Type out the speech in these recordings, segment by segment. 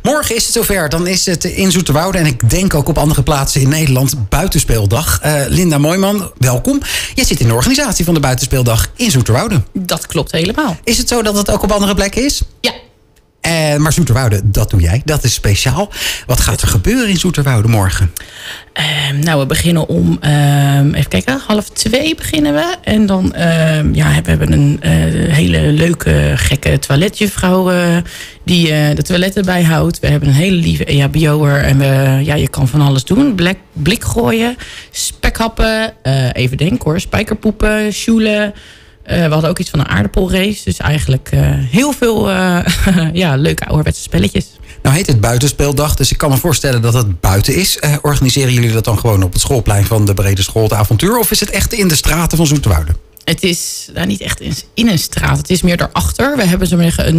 Morgen is het zover. Dan is het in Zoeterwoude en ik denk ook op andere plaatsen in Nederland Buitenspeeldag. Linda Mooijman, welkom. Jij zit in de organisatie van de Buitenspeeldag in Zoeterwoude. Dat klopt helemaal. Is het zo dat het ook op andere plekken is? Ja. Maar Zoeterwoude, dat doe jij. Dat is speciaal. Wat gaat er gebeuren in Zoeterwoude morgen? We beginnen om, even kijken, 1:30 beginnen we. En dan, we hebben een hele leuke, gekke toiletjuffrouw die de toiletten bijhoudt. We hebben een hele lieve EHBO'er en je kan van alles doen. Blik gooien, spekhappen, even denken hoor, spijkerpoepen, sjoelen. We hadden ook iets van een aardappelrace. Dus eigenlijk heel veel leuke ouderwetse spelletjes. Nou heet het Buitenspeeldag, dus ik kan me voorstellen dat het buiten is. Organiseren jullie dat dan gewoon op het schoolplein van de Brede School, het avontuur? Of is het echt in de straten van Zoeterwoude? Het is niet echt in een straat. Het is meer daarachter. We hebben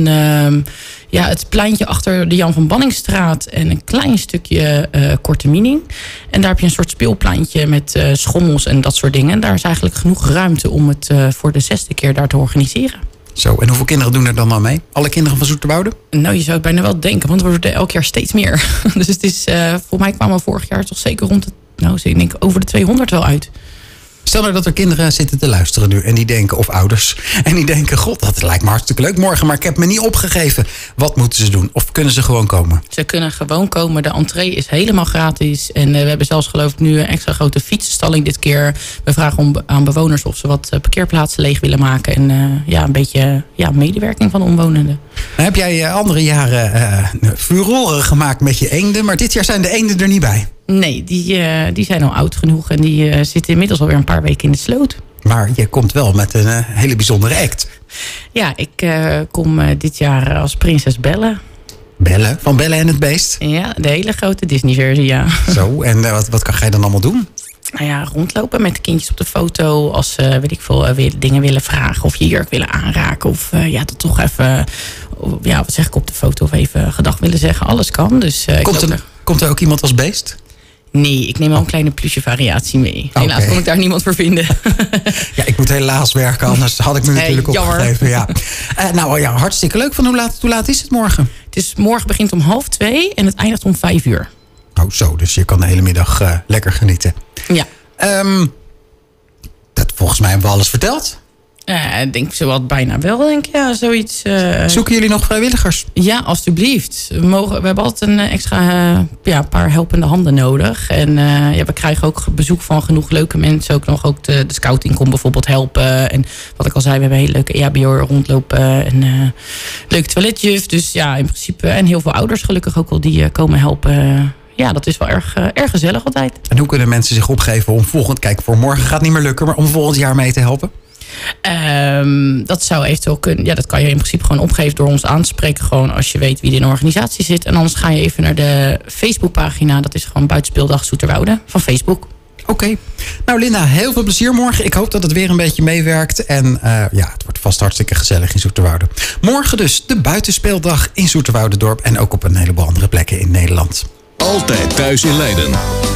het pleintje achter de Jan van Banningstraat en een klein stukje Korte Mining. En daar heb je een soort speelpleintje met schommels en dat soort dingen. En daar is eigenlijk genoeg ruimte om het voor de 6e keer daar te organiseren. Zo, en hoeveel kinderen doen er dan al mee? Alle kinderen van Zoeterwoude? Nou, je zou het bijna wel denken, want we worden elk jaar steeds meer. Dus het is, voor mij kwamen we vorig jaar toch zeker rond over de 200 wel uit. Stel nou dat er kinderen zitten te luisteren nu en die denken, of ouders, en die denken, god, dat lijkt me hartstikke leuk morgen, maar ik heb me niet opgegeven. Wat moeten ze doen? Of kunnen ze gewoon komen? Ze kunnen gewoon komen. De entree is helemaal gratis. En we hebben zelfs geloof ik nu een extra grote fietsenstalling dit keer. We vragen aan bewoners of ze wat parkeerplaatsen leeg willen maken. En een beetje medewerking van de omwonenden. Nou, heb jij andere jaren furoren gemaakt met je eenden, maar dit jaar zijn de eenden er niet bij. Nee, die zijn al oud genoeg en die zitten inmiddels alweer een paar weken in de sloot. Maar je komt wel met een hele bijzondere act. Ja, ik kom dit jaar als prinses Belle. Belle? Van Belle en het Beest? Ja, de hele grote Disney-versie, ja. Zo, en wat ga je dan allemaal doen? Nou ja, rondlopen met de kindjes op de foto. Als ze, dingen willen vragen of je jurk willen aanraken. Of dat toch even, wat zeg ik op de foto, of even gedag willen zeggen. Alles kan, dus... Komt er ook iemand als beest? Nee, ik neem wel een kleine plusje variatie mee. Helaas kon ik daar niemand voor vinden. Ja, ik moet helaas werken, anders had ik me natuurlijk opgegeven. Ja. Hartstikke leuk. Van hoe laat is het morgen? Morgen begint om 1:30 en het eindigt om 5:00. Oh zo, dus je kan de hele middag lekker genieten. Ja. Volgens mij hebben we alles verteld. Ik denk zo wat bijna wel, denk ik. Ja, zoiets. Zoeken jullie nog vrijwilligers? Ja, alstublieft. We hebben altijd een extra paar helpende handen nodig. En we krijgen ook bezoek van genoeg leuke mensen. Ook de scouting komt bijvoorbeeld helpen. En wat ik al zei, we hebben een hele leuke EHBO'er rondlopen. En leuke toiletjuf. Dus ja, in principe. En heel veel ouders gelukkig ook al die komen helpen. Ja, dat is wel erg gezellig altijd. En hoe kunnen mensen zich opgeven om voor morgen gaat het niet meer lukken, maar om volgend jaar mee te helpen? Dat zou eventueel kunnen. Ja, dat kan je in principe gewoon opgeven door ons aan te spreken. Gewoon als je weet wie er in de organisatie zit. En anders ga je even naar de Facebookpagina. Dat is gewoon Buitenspeeldag Zoeterwoude van Facebook. Oké. Nou Linda, heel veel plezier morgen. Ik hoop dat het weer een beetje meewerkt. En het wordt vast hartstikke gezellig in Zoeterwoude. Morgen dus de Buitenspeeldag in Zoeterwoude-dorp. En ook op een heleboel andere plekken in Nederland. Altijd thuis in Leiden.